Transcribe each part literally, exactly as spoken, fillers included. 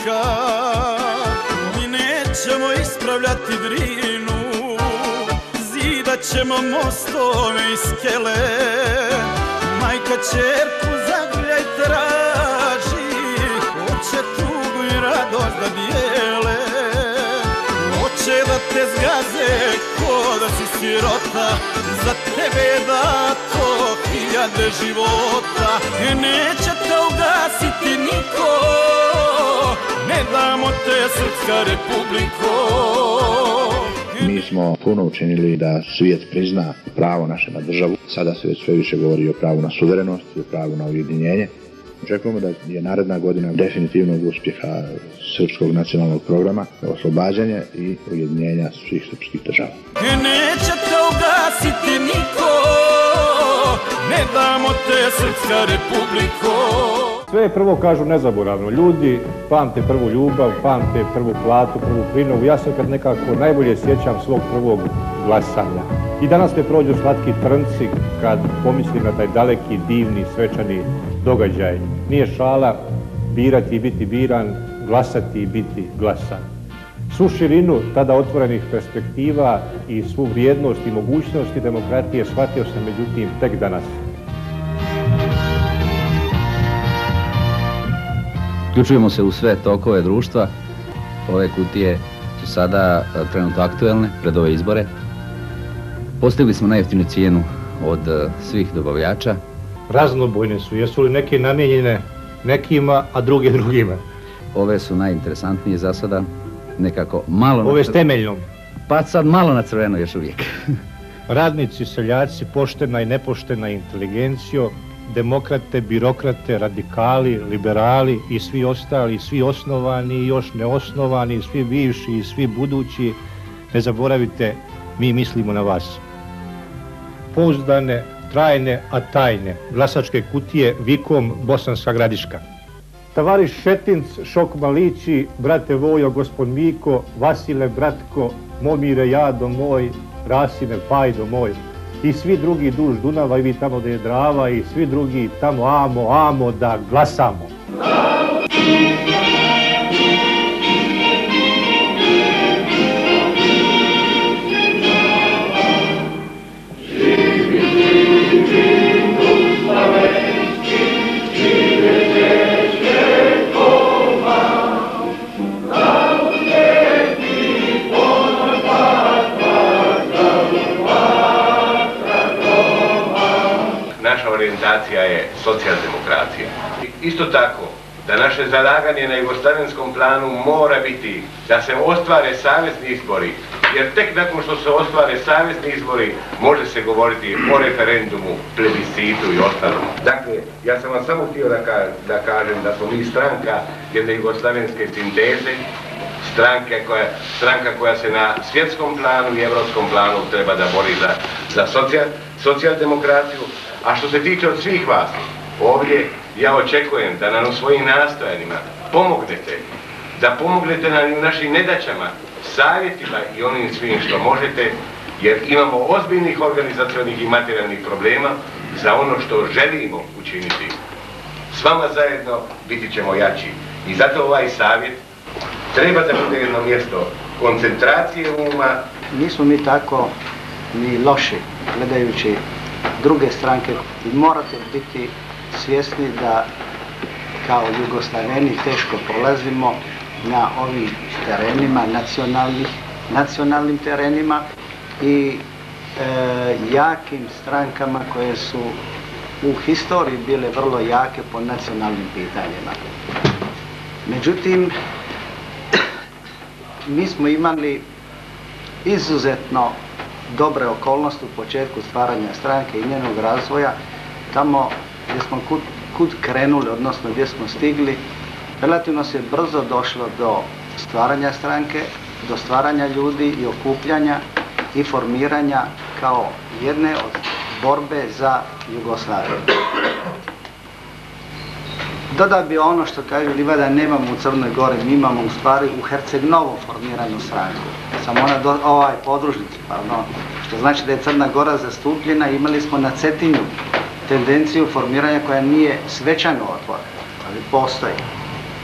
slika. Mi nećemo ispravljati Drinu, zidat ćemo mostove i skele. Majka ćerku zagrljaj traži, hoće tugu i radost da dijele. Hoće da te zgaze ko da si sirota, za tebe da to hiljade života. Neće te ugasiti niko, ne damo te Srpska Republiko. Mi smo puno učinili da svijet prizna pravo naše na državu. Sada se već sve više govori o pravu na suverenost i o pravu na ujedinjenje. Očekujemo da je naredna godina definitivnog uspjeha srpskog nacionalnog programa, oslobađanje i ujedinjenja svih srpskih država. Neće te ugasiti niko, ne damo te Srpska Republiko. Sve je prvo, kažu, nezaboravno. Ljudi pamte prvu ljubav, pamte prvu platu, prvu prinovu. Ja se kad nekako najbolje sjećam svog prvog glasanja. I danas me prođu slatki trnci kad pomislim na taj daleki, divni, svečani događaj. Nije šala birati i biti biran, glasati i biti glasan. Svu širinu tada otvorenih perspektiva i svu vrijednost i mogućnosti demokratije shvatio sam međutim tek danas. Uključujemo se u sve tokove društva. Ove kutije su sada trenutno aktuelne pred ove izbore. Postigli smo najjeftinu cijenu od svih dobavljača. Raznobojne su, jesu li neke namijenjene nekima, a druge drugima? Ove su najinteresantnije za sada, nekako malo... Ove s temeljnom? Pa sad malo na crveno još uvijek. Radnici, seljaci, poštena i nepoštena inteligencijo, demokrate, birokrate, radikali, liberali i svi ostali, svi osnovani i još neosnovani, svi bivši i svi budući, ne zaboravite, mi mislimo na vas. Pouzdane, trajne, a tajne, glasačke kutije Vikom Bosanska Gradiška. Tavariš Šetinc, Šok Malići, brate Vojo, gospod Miko, Vasile, bratko, Momire, jado moj, Rasine, pajdo moj. I svi drugi duž Dunava i vi tamo da je Drava i svi drugi tamo amo, amo da glasamo. Orijentacija je socijaldemokracija. Isto tako, da naše zalaganje na jugoslavenskom planu mora biti da se ostvare savezni izbori, jer tek nakon što se ostvare savezni izbori može se govoriti o referendumu, plebiscitu i ostalom. Dakle, ja sam vam samo htio da, ka, da kažem da smo mi stranka jedne jugoslavenske sinteze, stranke koja, stranka koja se na svjetskom planu i evropskom planu treba da bori za, za socijal, socijaldemokraciju. A što se tiče od svih vas, ovdje ja očekujem da nam u svojim nastojanjima pomognete, da pomognete nam u našim nedaćama, savjetima i onim svim što možete, jer imamo ozbiljnih organizacionih i materijalnih problema za ono što želimo učiniti. S vama zajedno biti ćemo jači. I zato ovaj savjet treba da bude jedno mjesto koncentracije uma. Nismo mi tako ni loši gledajući druge stranke. Morate biti svjesni da kao Jugoslaveni teško prolazimo na ovim terenima, nacionalnih, nacionalnim terenima i e, jakim strankama koje su u historiji bile vrlo jake po nacionalnim pitanjima. Međutim, mi smo imali izuzetno dobre okolnosti u početku stvaranja stranke i njenog razvoja. Tamo gdje smo kud, kud krenuli, odnosno gdje smo stigli, relativno se brzo došlo do stvaranja stranke, do stvaranja ljudi i okupljanja i formiranja kao jedne od borbe za Jugoslaviju. Dodao bi ono što kaže Livada, nemamo u Crnoj Gori, mi imamo u stvari u Herceg-Novu formiranu stranku. Samo ona, do, ovaj podružnici, pardon, što znači da je Crna Gora zastupljena, imali smo na Cetinju tendenciju formiranja koja nije svečano otvorena, ali postoji.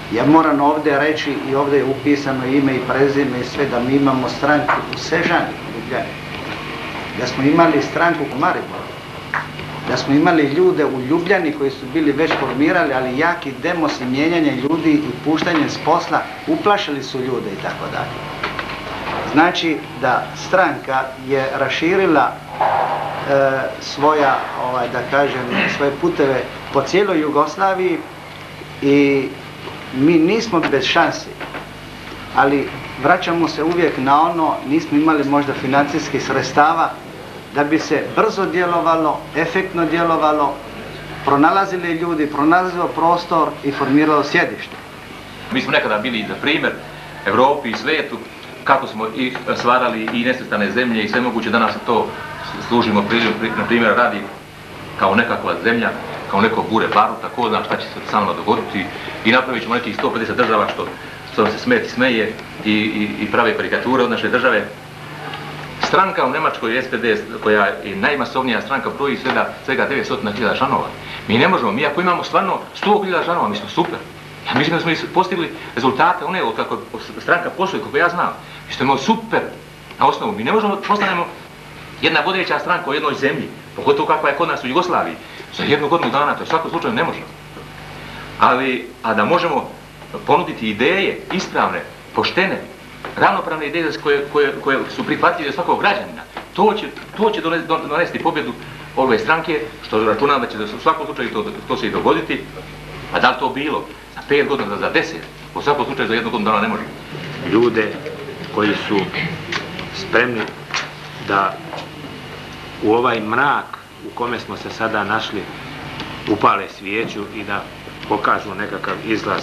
Ja moram ovdje reći, i ovdje je upisano ime i prezime i sve, da mi imamo stranku u Sežani, u Ljubljani. Da smo imali stranku u Mariboru. Da smo imali ljude u Ljubljani koji su bili već formirali, ali jaki demos i mijenjanje ljudi i puštanje s posla uplašili su ljude i tako dalje. Znači da stranka je raširila e, svoja, ovaj, da kažem, svoje puteve po cijeloj Jugoslaviji i mi nismo bez šansi, ali vraćamo se uvijek na ono, nismo imali možda financijskih sredstava da bi se brzo djelovalo, efektno djelovalo, pronalazili ljudi, pronalazilo prostor i formiralo sjedište. Mi smo nekada bili za primjer Evropi i svijetu kako smo i stvarali i nesvrstane zemlje i sve moguće. Danas to služimo, na primjer, radi kao nekakva zemlja, kao neko bure baruta, ko zna šta će se samo dogoditi, i napravit ćemo nekih sto pedeset država što, što se smeti smeje i, i, i prave karikature od naše države. Stranka u Njemačkoj, S P D, koja je najmasovnija stranka, broji svega, svega devetsto hiljada članova. Mi ne možemo, mi ako imamo stvarno sto hiljada članova, mi smo super. Ja mislim da smo postigli rezultate one od kako stranka posluje, kako ja znam. Mi smo imali super na osnovu. Mi ne možemo postanemo jedna vodeća stranka u jednoj zemlji, pogotovo kakva je kod nas u Jugoslaviji. Za jednu godinu dana, to u svakom slučaju ne možemo. Ali, a da možemo ponuditi ideje ispravne, poštene, ravnopravne ideje koje, koje, koje su prihvatljive svakog građanina, to će, to će donesti pobjedu ove stranke, što računam da će u svakom slučaju to, to se i dogoditi. A da li to bilo za pet godina, za deset, u svakom slučaju za jednu godinu dana ne može. Ljude koji su spremni da u ovaj mrak u kome smo se sada našli upale svijeću i da pokažu nekakav izlaz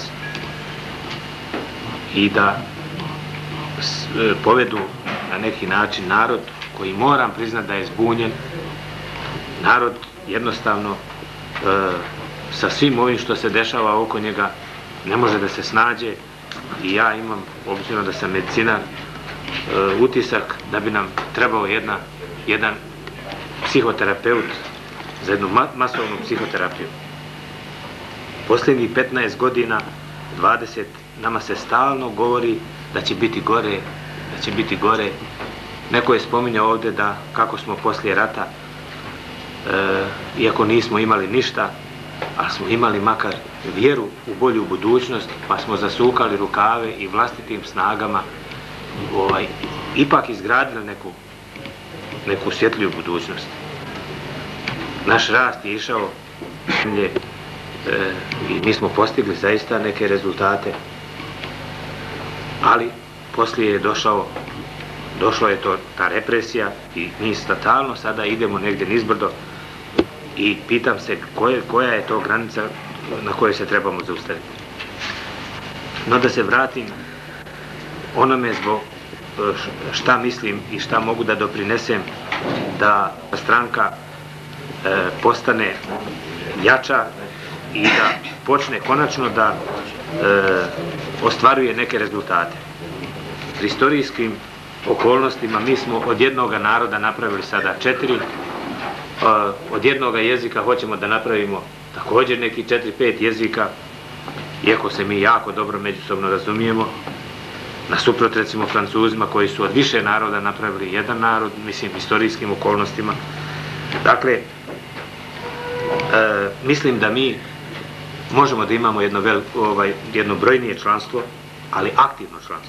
i da povedu na neki način narod koji, moram priznati, da je zbunjen. Narod jednostavno e, sa svim ovim što se dešava oko njega ne može da se snađe, i ja imam, obzirom da sam medicinar, e, utisak da bi nam trebao jedna, jedan psihoterapeut za jednu ma masovnu psihoterapiju. Posljednjih petnaest godina, dvadeset, nama se stalno govori da će biti gore, da će biti gore. Neko je spominjao ovdje da kako smo poslije rata, e, iako nismo imali ništa, ali smo imali makar vjeru u bolju budućnost, pa smo zasukali rukave i vlastitim snagama ovaj, ipak izgradili neku, neku svjetliju budućnost. Naš rast je išao zemlje, e, i mi smo postigli zaista neke rezultate, ali poslije je došao, došlo je to, ta represija, i mi statalno sada idemo negdje nizbrdo i pitam se koje, koja je to granica na kojoj se trebamo zaustaviti. No da se vratim onome zbog šta mislim i šta mogu da doprinesem da stranka e, postane jača i da počne konačno da e, ostvaruje neke rezultate. Pri istorijskim okolnostima mi smo od jednoga naroda napravili sada četiri, od jednoga jezika hoćemo da napravimo također neki četiri, pet jezika, iako se mi jako dobro međusobno razumijemo, nasuprot recimo Francuzima koji su od više naroda napravili jedan narod, mislim, istorijskim okolnostima. Dakle, e, mislim da mi možemo da imamo jedno, vel, ovaj, jedno brojnije članstvo, ali aktivno članstvo.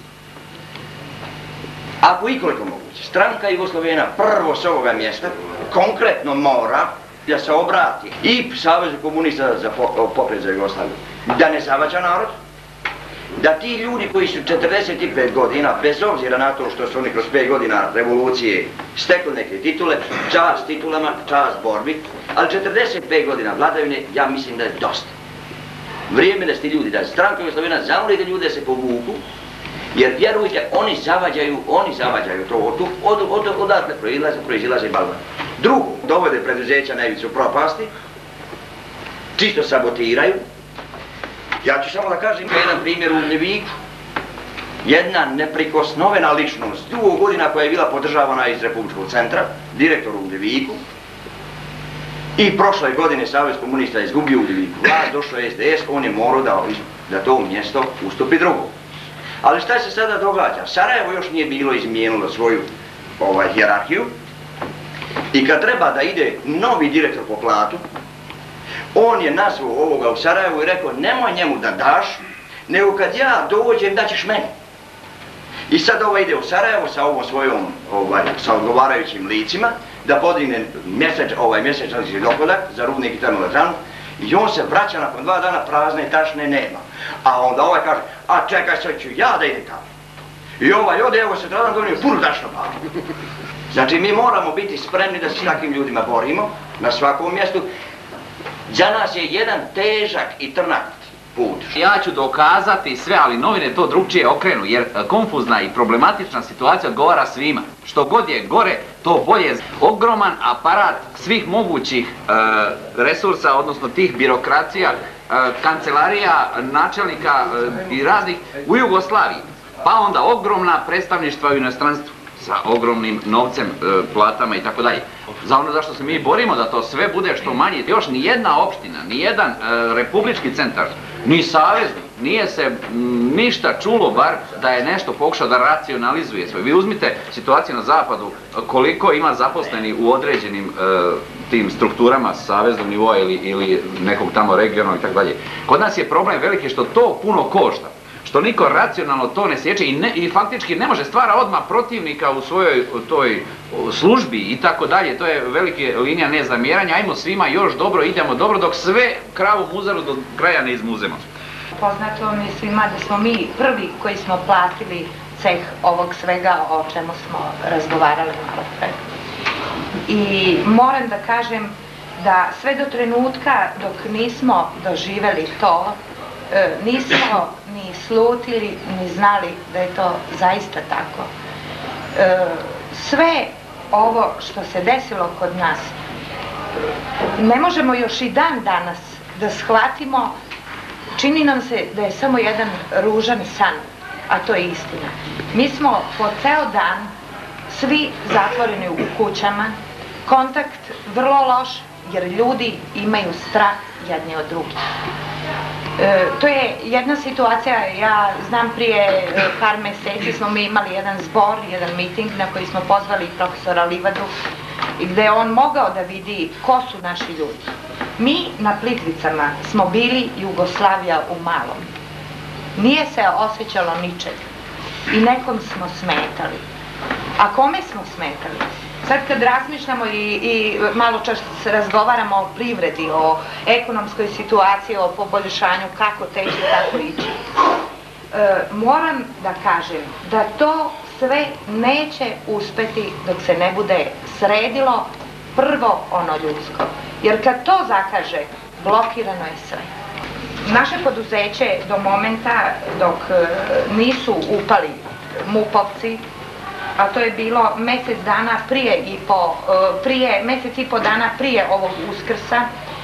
Ako ikoliko moguće, stranka Jugoslavena prvo s ovoga mjesta konkretno mora da se obrati i Savezu komunista za pokret za Jugoslaviju, da ne zavađa narod, da ti ljudi koji su četrdeset pet godina, bez obzira na to što su oni kroz pet godina revolucije stekli neke titule, čast titulama, čast borbi, ali četrdeset pet godina vladavine, ja mislim da je dosta. Vrijeme da ste ljudi, da stranka Jugoslavena zamolite ljude da se povuku, jer vjerujte, oni zavađaju, oni zavađaju to, od, od, od, odatle proizilaze, proizilaze balvan. Drugo, dovode preduzeća najviše u propasti, čisto sabotiraju. Ja ću samo da kažem jedan primjer u Ugljeviku. Jedna neprikosnovena ličnost, dugo godina koja je bila podržavana iz Republičkog centra, direktor u Ugljeviku, i prošle godine Savez komunista izgubio u Ugljeviku vlast, došao je S D S, on je morao da da to mjesto ustupi drugom. Ali šta se sada događa? Sarajevo još nije bilo izmijenilo svoju ovaj, hijerarhiju i kad treba da ide novi direktor po platu, on je nazvao ovoga u Sarajevu i rekao nemoj njemu da daš, nego kad ja dođem daćeš meni. I sad ovaj ide u Sarajevo sa ovom svojom, ovaj, sa odgovarajućim licima, da podigne mjesec, ovaj mjesečni dohodak za rudnik i termoelektranu i on se vraća nakon dva dana prazne i tašne nema. A onda ovaj kaže, a čekaj sad ću ja da idem tamo. I ovaj ode, evo se tradan dobio puno tašno pali. Znači mi moramo biti spremni da se s takvim ljudima borimo na svakom mjestu. Za nas je jedan težak i trnat put. Ja ću dokazati sve, ali novine to drugčije okrenu, jer konfuzna i problematična situacija odgovara svima. Što god je gore, to bolje. Ogroman aparat svih mogućih e, resursa, odnosno tih birokracija, e, kancelarija, načelnika e, i raznih u Jugoslaviji. Pa onda ogromna predstavništva u inostranstvu sa ogromnim novcem, e, platama i tako dalje. Za ono zašto se mi borimo da to sve bude što manje. Još ni jedna opština, ni jedan e, republički centar, ni savezni, nije se m, ništa čulo bar da je nešto pokušao da racionalizuje sve. Vi uzmite situaciju na zapadu, koliko ima zaposleni u određenim e, tim strukturama saveznog nivoa ili, ili nekog tamo regionalnog i tako dalje. Kod nas je problem veliki što to puno košta. Što niko racionalno to ne sjeće i, ne, i faktički ne može stvara odmah protivnika u svojoj toj službi i tako dalje. To je velika linija nezamjeranja. Ajmo svima još dobro, idemo dobro dok sve kravu muzaru do kraja ne izmuzemo. Poznato mi svima da smo mi prvi koji smo platili ceh ovog svega o čemu smo razgovarali malo pre. I moram da kažem da sve do trenutka dok nismo doživeli to, E, nismo ni slutili, ni znali da je to zaista tako. E, sve ovo što se desilo kod nas, ne možemo još i dan danas da shvatimo, čini nam se da je samo jedan ružan san, a to je istina. Mi smo po ceo dan svi zatvoreni u kućama, kontakt vrlo loš, jer ljudi imaju strah jedni od drugih. E, to je jedna situacija, ja znam prije e, par meseci smo mi imali jedan zbor, jedan miting na koji smo pozvali profesora Livadu i gde je on mogao da vidi ko su naši ljudi. Mi na Plitvicama smo bili Jugoslavija u malom. Nije se osjećalo ničeg i nekom smo smetali. A kome smo smetali? Sad kad razmišljamo i, i malo čas razgovaramo o privredi, o ekonomskoj situaciji, o poboljšanju, kako teći, kako ići, e, moram da kažem da to sve neće uspeti dok se ne bude sredilo prvo ono ljudsko. Jer kad to zakaže, blokirano je sve. Naše poduzeće do momenta dok e, nisu upali mupovci, a to je bilo mjesec dana prije i po, prije, mjesec i po dana prije ovog Uskrsa,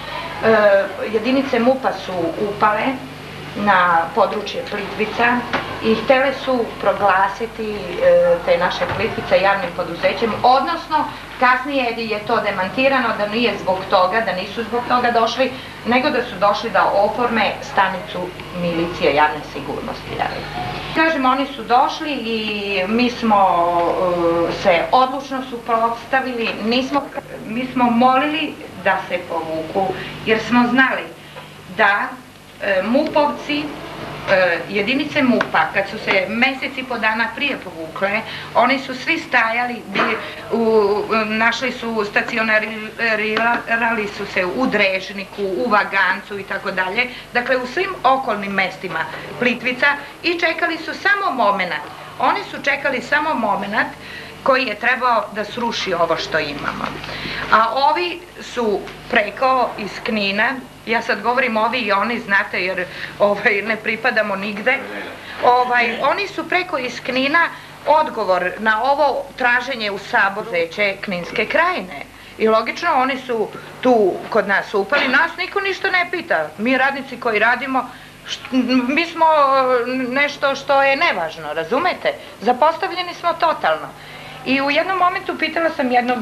jedinice MUP-a su upale na područje Plitvica i htjele su proglasiti te naše Plitvice javnim poduzećem, odnosno kasnije je to demantirano da nije zbog toga, da nisu zbog toga došli, nego da su došli da oforme stanicu milicije javne sigurnosti. Kažem, oni su došli i mi smo se odlučno suprotstavili, nismo, mi smo molili da se povuku, jer smo znali da MUP-ovci, jedinice MUP-a, kad su se mjesec i po dana prije povukle, oni su svi stajali, bili, u, našli su, stacionarirali su se u Drežniku, u Vagancu i tako dalje, dakle u svim okolnim mestima Plitvica i čekali su samo momenat. Oni su čekali samo momenat koji je trebao da sruši ovo što imamo. A ovi su preko iz Knina, ja sad govorim ovi i oni, znate, jer ovaj, ne pripadamo nigde, ovaj, oni su preko iz Knina odgovor na ovo traženje u sabozeće Kninske krajine. I logično, oni su tu kod nas upali, nas niko ništa ne pita. Mi radnici koji radimo, mi smo nešto što je nevažno, razumete? Zapostavljeni smo totalno. I u jednom momentu pitala sam jednog,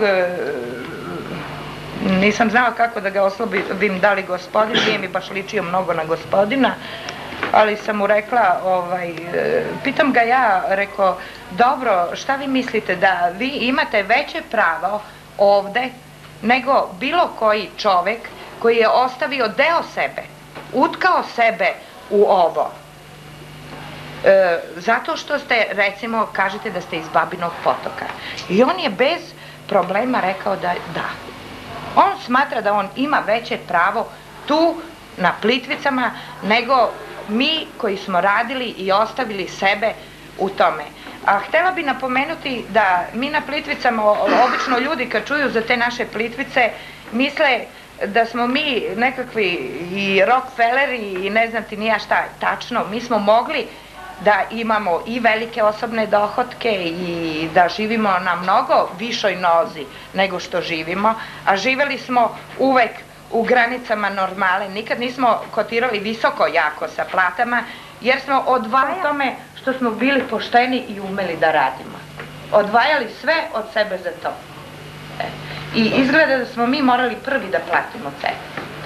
nisam znala kako da ga oslovim, da li gospodin, nije mi baš ličio mnogo na gospodina, ali sam mu rekla, ovaj, pitam ga ja, rekao, dobro, šta vi mislite da vi imate veće pravo ovde nego bilo koji čovek koji je ostavio deo sebe, utkao sebe u ovo. E, zato što ste, recimo, kažete da ste iz Babinog Potoka. I on je bez problema rekao da da. On smatra da on ima veće pravo tu na Plitvicama nego mi koji smo radili i ostavili sebe u tome. A htela bi napomenuti da mi na Plitvicama, obično ljudi kad čuju za te naše Plitvice, misle da smo mi nekakvi i Rockefelleri i ne znam ti nija šta. Tačno, mi smo mogli da imamo i velike osobne dohotke i da živimo na mnogo višoj nozi nego što živimo, a živeli smo uvek u granicama normale, nikad nismo kotirali visoko jako sa platama, jer smo odvajali tome što smo bili pošteni i umeli da radimo. Odvajali sve od sebe za to. E. I izgleda da smo mi morali prvi da platimo cenu.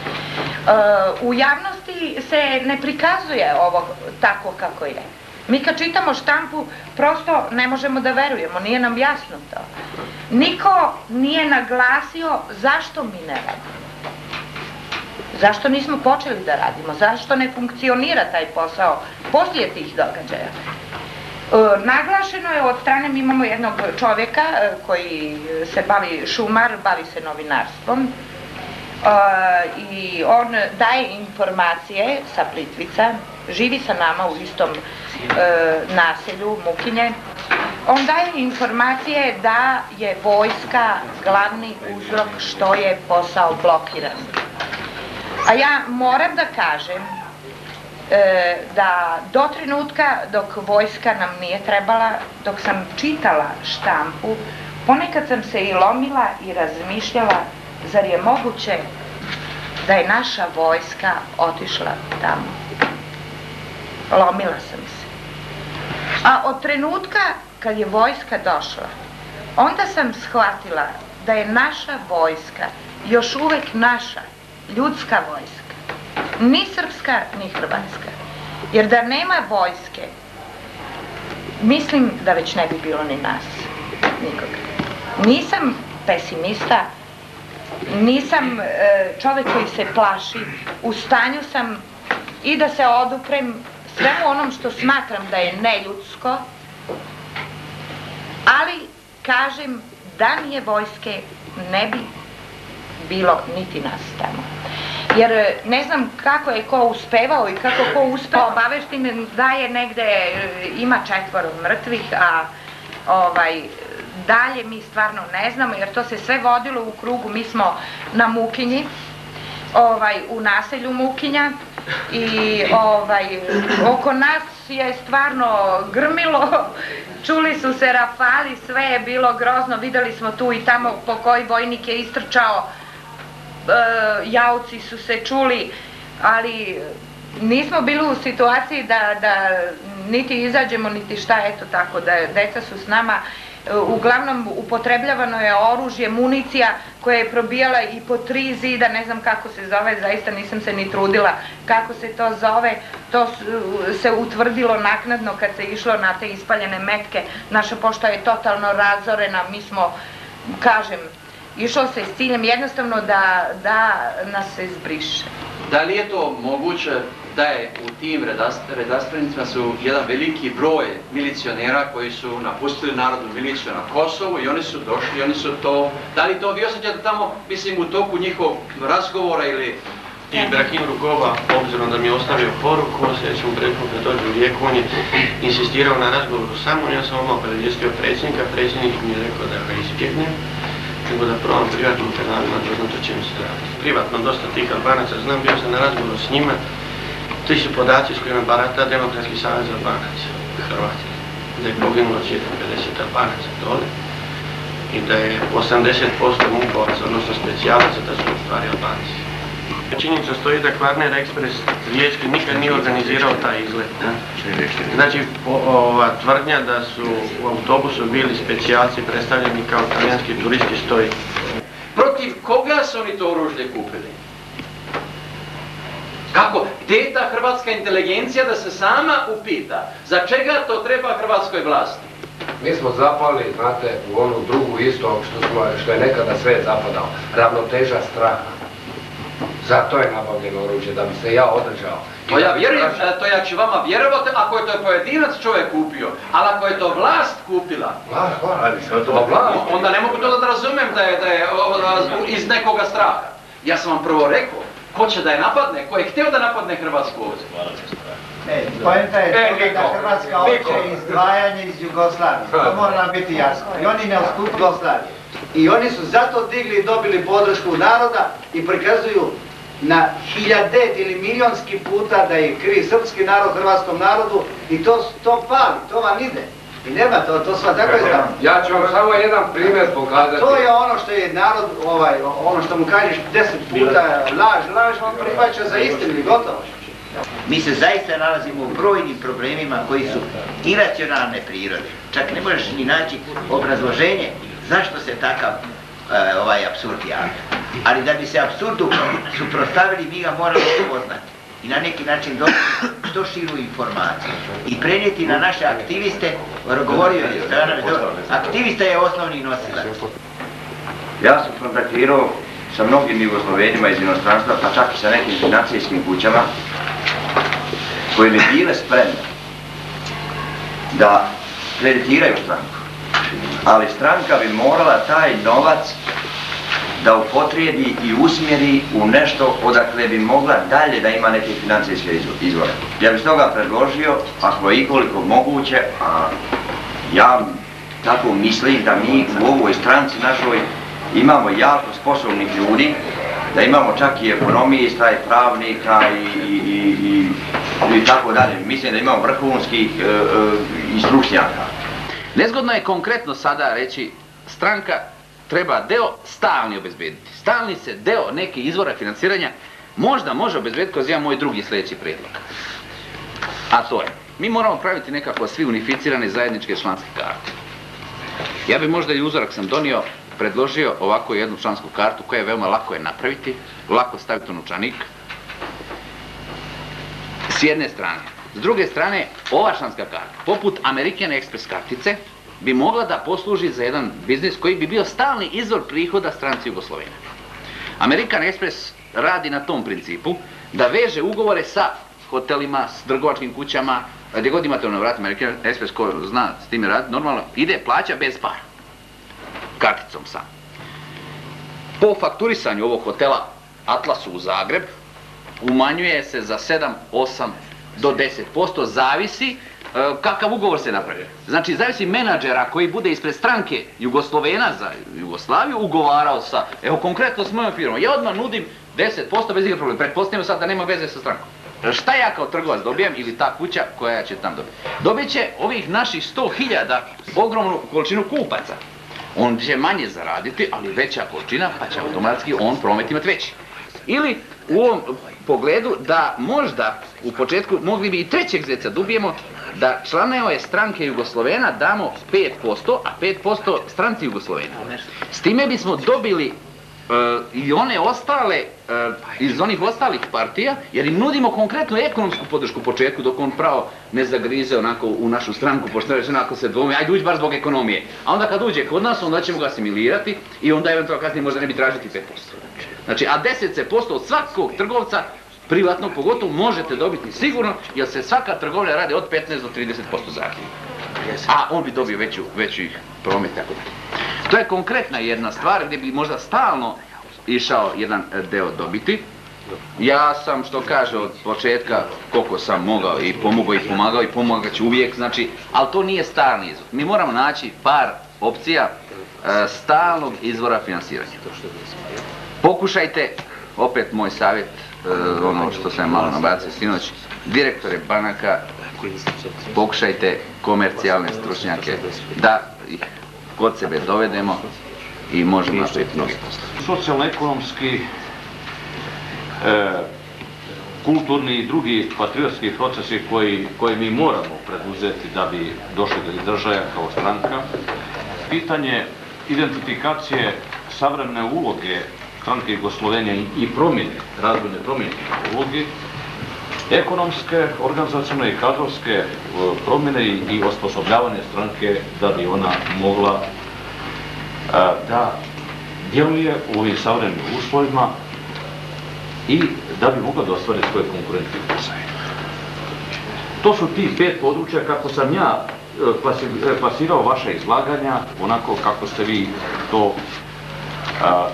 E, u javnosti se ne prikazuje ovo tako kako je. Mi kad čitamo štampu, prosto ne možemo da verujemo, nije nam jasno to. Niko nije naglasio zašto mi ne radimo. Zašto nismo počeli da radimo? Zašto ne funkcionira taj posao poslije tih događaja? E, naglašeno je od strane, mi imamo jednog čovjeka e, koji se bavi šumar, bavi se novinarstvom e, i on daje informacije sa Plitvica, živi sa nama u istom e, naselju Mukinje. On daje informacije da je vojska glavni uzrok što je posao blokiran. A ja moram da kažem e, da do trenutka dok vojska nam nije trebala, dok sam čitala štampu, ponekad sam se i lomila i razmišljala, zar je moguće da je naša vojska otišla tamo. Lomila sam se. A od trenutka kad je vojska došla, onda sam shvatila da je naša vojska još uvek naša, ljudska vojska. Ni srpska, ni hrvatska. Jer da nema vojske, mislim da već ne bi bilo ni nas, nikoga. Nisam pesimista, nisam e, čovek koji se plaši, u stanju sam i da se oduprem svemu onom što smatram da je neljudsko, ali kažem da nije vojske, ne bi bilo niti nas tamo. Jer ne znam kako je ko uspevao i kako ko uspeo, obaveštine da je negde, ima četvoro mrtvih, a ovaj, dalje mi stvarno ne znamo, jer to se sve vodilo u krugu, mi smo na Mukinji, ovaj, u naselju Mukinja, i ovaj, oko nas je stvarno grmilo, čuli su se rafali, sve je bilo grozno, videli smo tu i tamo po koji vojnik je istrčao, e, jauci su se čuli, ali nismo bili u situaciji da, da niti izađemo, niti šta, eto tako, da deca su s nama. Uglavnom upotrebljavano je oružje, municija koja je probijala i po tri zida, ne znam kako se zove, zaista nisam se ni trudila kako se to zove, to se utvrdilo naknadno kad se išlo na te ispaljene metke, naša pošta je totalno razorena, mi smo, kažem, išlo se s ciljem jednostavno da, da nas se izbriše. Da li je to moguće da je u tim redarstvenicima su jedan veliki broj milicionera koji su napustili narodnu miliciju na Kosovu i oni su došli i oni su to... Da li to vi osjećate tamo, mislim, u toku njihovog razgovora ili... Ibrahim Rugova, obzirom da mi je ostavio poruku, sljedećem prilikom kad dođe u Rijeku, on je insistirao na razgovoru sa mnom, ja sam odmah predvijestio predsjednika, predsjednik mi je rekao da ga izbjegnem, nego da probam privatnim kanalima doznat o čemu se radi. Privatno dosta tih Albanaca znam, bio sam na razgovoru s njima, ti su podaci s kojima barata Demokratski savez Albanaca, Hrvati, da je poginulo cirka pedeset Albanaca dole i da je osamdeset posto mukovaca, odnosno specijalaca, da su u stvari Albanci. Činjenica stoji da Kvarner Express riječki nikad nije organizirao taj izlet. Znači, ova tvrdnja da su u autobusu bili specijalci predstavljeni kao talijanski turisti stoji. Protiv koga su oni to oružje kupili? Kako? teta hrvatska inteligencija da se sama upita za čega to treba hrvatskoj vlasti. Mi smo zapali, znate, u onu drugu isto što, smo, što je nekada sve zapadao. Ravnoteža straha. Zato je nabavljeno oružje, da bi se ja održao. To ja vjerujem, to ja ću vama vjerovati ako je to pojedinac čovjek kupio, ali ako je to vlast kupila, vlast, vlast. onda ne mogu to da razumem da je, da je iz nekoga straha. Ja sam vam prvo rekao, ko će da je napadne, ko je htio da napadne Hrvatsku ovdje? Ne, poenta je toga da Hrvatska hoće izdvajanje iz Jugoslavije. To mora nam biti jasno. I oni ne odstupuju Jugoslavije. I oni su zato digli i dobili podršku naroda i prikazuju na hiljadet ili milionski puta da je kriv srpski narod hrvatskom narodu i to, to pali, to vam ide. I nema to, to sva tako je znamo. Ja ću vam samo jedan primjer pokazati. To je ono što je narod, ovaj, ono što mu kažeš deset puta laž, laž, on prihvaća za istinu i gotovo. Mi se zaista nalazimo u brojnim problemima koji su iracionalne prirode. Čak ne možeš ni naći obrazloženje zašto se takav e, ovaj apsurd javlja. Ali da bi se apsurdu suprotstavili, mi ga moramo upoznati i na neki način dobiti što širu informaciju i prenijeti na naše aktiviste. Govorio je Stojanović, aktivista je osnovni nosilac. Ja sam kontaktirao sa mnogim Jugoslovenima iz inostranstva, pa čak i sa nekim financijskim kućama koje bi bile spremne da kreditiraju stranku. Ali stranka bi morala taj novac da upotrijebi i usmjeri u nešto odakle bi mogla dalje da ima neke financijske izvore. Ja bih stoga predložio, ako je ikoliko moguće, a ja tako mislim da mi u ovoj stranci našoj imamo jako sposobnih ljudi, da imamo čak i ekonomista i pravnika i, i, i, i tako dalje. Mislim da imamo vrhunskih e, e, i stručnjaka. Nezgodno je konkretno sada reći stranka treba deo stalni obezbediti. Stalni se deo neke izvora financiranja možda može obezbediti kroz jedan moj drugi sljedeći prijedlog. A to je, mi moramo praviti nekako svi unificirane zajedničke članske karte. Ja bi možda i uzorak sam donio, predložio ovako jednu člansku kartu koja je veoma lako je napraviti, lako staviti u novčanik. S jedne strane. S druge strane, ova članska karta, poput American Express kartice, bi mogla da posluži za jedan biznis koji bi bio stalni izvor prihoda stranci Jugoslovena. American Express radi na tom principu da veže ugovore sa hotelima, s trgovačkim kućama, gdje god imate ono vrat, American Express ko zna s time radi, normalno ide plaća bez para. Karticom sam. Po fakturisanju ovog hotela Atlasu u Zagreb umanjuje se za sedam, osam do deset posto, zavisi kakav ugovor se napravi. Znači, zavisi menadžera koji bude ispred stranke Jugoslovena za Jugoslaviju ugovarao sa, evo konkretno s mojom firmom, ja odmah nudim deset posto bez ikakvog problema. Pretpostavljamo sad da nema veze sa strankom. Šta ja kao trgovac dobijem ili ta kuća koja će tam dobiti? Dobit će ovih naših sto hiljada ogromnu količinu kupaca. On će manje zaraditi, ali veća količina, pa će automatski on promet imati veći. Ili u ovom pogledu da možda u početku mogli bi i trećeg zeca dobijemo da članove stranke Jugoslovena damo pet posto, a pet posto stranci Jugoslovena. S time bismo dobili uh, i one ostale, uh, iz onih ostalih partija, jer im nudimo konkretnu ekonomsku podršku u početku dok on pravo ne zagrize onako u našu stranku, pošto reći onako se dvomi, ajde uđi bar zbog ekonomije. A onda kad uđe kod nas, onda ćemo ga asimilirati i onda eventualno kasnije možda ne bi tražiti pet posto. Znači, a deset posto od svakog trgovca, privatno pogotovo, možete dobiti sigurno, jer se svaka trgovina radi od petnaest do trideset posto zahtjeva. A on bi dobio veću, veći promet, tako da. To je konkretna jedna stvar gdje bi možda stalno išao jedan deo dobiti. Ja sam, što kaže, od početka koliko sam mogao i pomogao i pomagao i pomagat ću uvijek, znači, ali to nije stalni izvor. Mi moramo naći par opcija e, stalnog izvora finansiranja. Pokušajte, opet moj savjet, e, ono što sam malo nabacio sinoć, direktore banaka, pokušajte komercijalne stručnjake da ih kod sebe dovedemo i možemo napraviti mnogi posao. Socijalno-ekonomski, e, kulturni i drugi patriotski procesi koji, koji mi moramo preduzeti da bi došli do izražaja kao stranka. Pitanje identifikacije savremene uloge stranke Jugoslovenije i promjene, razvojne promjene uloge, ekonomske, organizacione i kadrovske promjene i osposobljavanje stranke da bi ona mogla da djeluje u ovim savremenim uslovima i da bi mogla da ostvari svoje konkurentne utjecaje. To su ti pet područja kako sam ja klasirao vaše izlaganja, onako kako ste vi to a,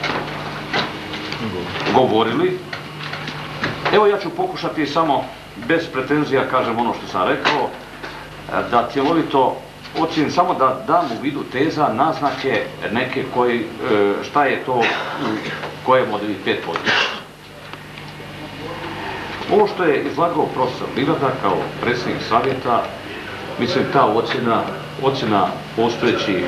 govorili. Evo ja ću pokušati samo, bez pretenzija, kažem ono što sam rekao, da cjelovito ocijenim, samo da dam u vidu teza, naznake neke koji, šta je to u kojem od ovih pet područja. Ovo što je izlagao profesor Livada kao predsjednik savjeta, mislim ta ocjena, ocjena postojećih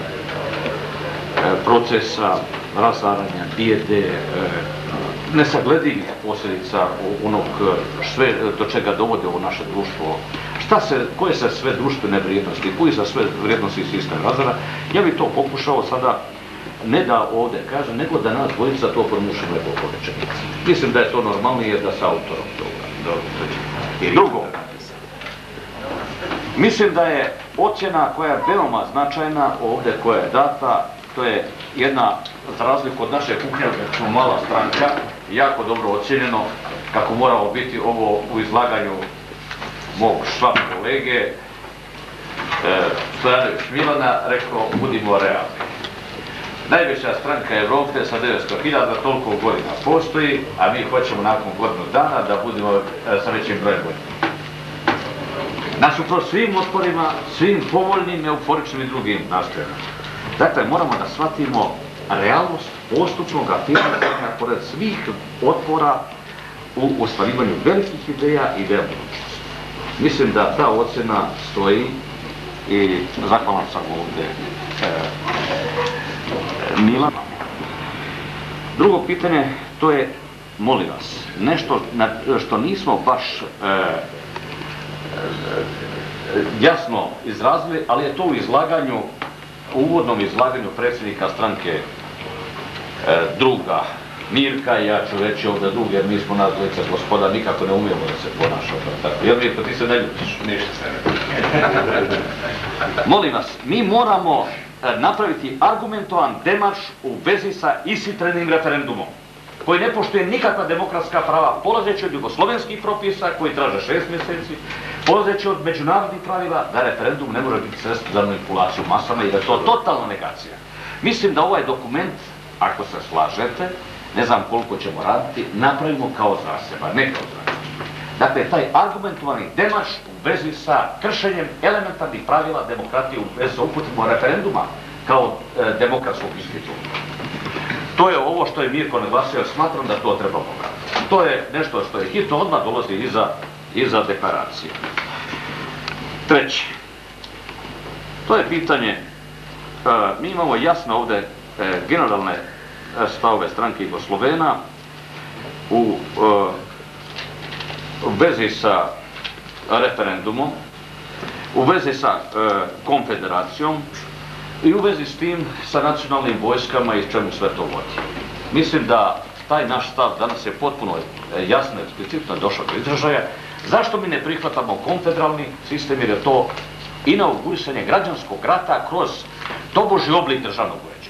procesa razaranja, bijede, nesagledivih posljedica onog sve do čega dovode ovo naše društvo, šta se, koje se sve društvene vrijednosti, koji se sve vrijednosti sistem razara, ja bih to pokušao sada ne da ovdje kažem, nego da nas dvojica to promušimo nekoliko rečenica. Mislim da je to normalnije da sa autorom toga. Drugo, mislim da je ocjena koja je veoma značajna ovdje koja je data, to je jedna, za razliku od naše kuhinje, da smo mala stranka, jako dobro ocjenjeno, kako moramo biti ovo u izlaganju mog švab kolege, e, Stojanović Milana, rekao, budimo realni. Najveća stranka Evrope sa devetsto hiljada toliko godina postoji, a mi hoćemo nakon godinu dana da budemo e, sa većim brojem godina. Nasuprot svim otporima, svim povoljnim, euforičnim i drugim nastojanjima. Dakle, moramo da shvatimo realnost postupnog afirmacija pored svih otpora u ostvarivanju velikih ideja i ideja budućnosti. Mislim da ta ocjena stoji i zahvalan sam ovdje e, Milan. Drugo pitanje, to je, molim vas, nešto na, što nismo baš e, e, jasno izrazili, ali je to u izlaganju, u uvodnom izlaganju predsjednika stranke e, druga Mirka, i ja ću reći ovdje drug, jer mi smo nas dvojica gospoda, nikako ne umijemo da se ponašamo tako. Jer Mirko, ti se ne ljubiš. Ništa se ne. Molim vas, mi moramo napraviti argumentovan demarš u vezi sa ishitrenim referendumom, koji ne poštuje nikakva demokratska prava, polazeći od jugoslovenskih propisa koji traže šest mjeseci, polazeći od međunarodnih pravila da referendum ne može biti sredstvo za manipulaciju masama i da je to totalna negacija. Mislim da ovaj dokument, ako se slažete, ne znam koliko ćemo raditi, napravimo kao zaseban, ne kao zaseban. Dakle, taj argumentovani demarš u vezi sa kršenjem elementarnih pravila demokratije u vezi sa upotrebom referenduma kao e, demokratskog instituta. To je ovo što je Mirko naglasio, smatram da to treba pogledati. To je nešto što je hitno, odmah dolazi iza, iza deklaracije. Treće, to je pitanje, e, mi imamo jasno ovdje e, generalne stavove stranke Jugoslovena u e, u vezi sa referendumom, u vezi sa e, konfederacijom i u vezi s tim sa nacionalnim vojskama i s čemu sve to vodi. Mislim da taj naš stav danas je potpuno jasno i eksplicitno došao do izražaja. Zašto mi ne prihvatamo konfederalni sistem, jer je to inaugurisanje građanskog rata kroz tobožji oblik državnog uređenja.